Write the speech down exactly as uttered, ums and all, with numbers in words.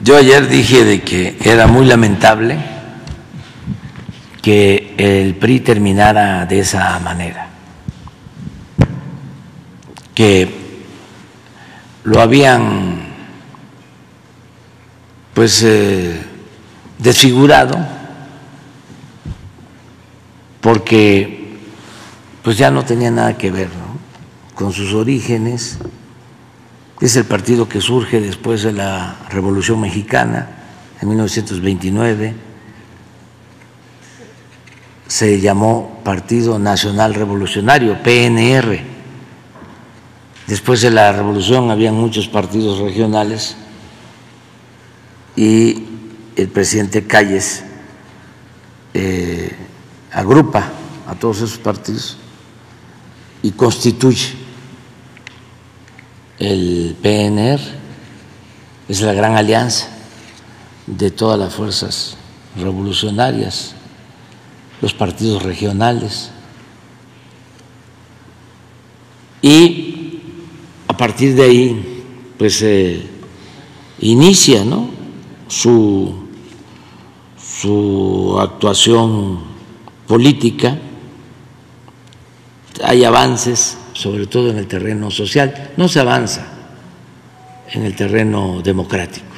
Yo ayer dije de que era muy lamentable que el P R I terminara de esa manera, que lo habían pues eh, desfigurado porque pues ya no tenía nada que ver, ¿no?, con sus orígenes. Es el partido que surge después de la Revolución Mexicana en mil novecientos veintinueve. Se llamó Partido Nacional Revolucionario, P N R. Después de la Revolución habían muchos partidos regionales y el presidente Calles eh, agrupa a todos esos partidos y constituye el P N R. Es la gran alianza de todas las fuerzas revolucionarias, los partidos regionales, y a partir de ahí pues eh, inicia, ¿no?, su, su actuación política. Hay avances, sobre todo en el terreno social, no se avanza en el terreno democrático.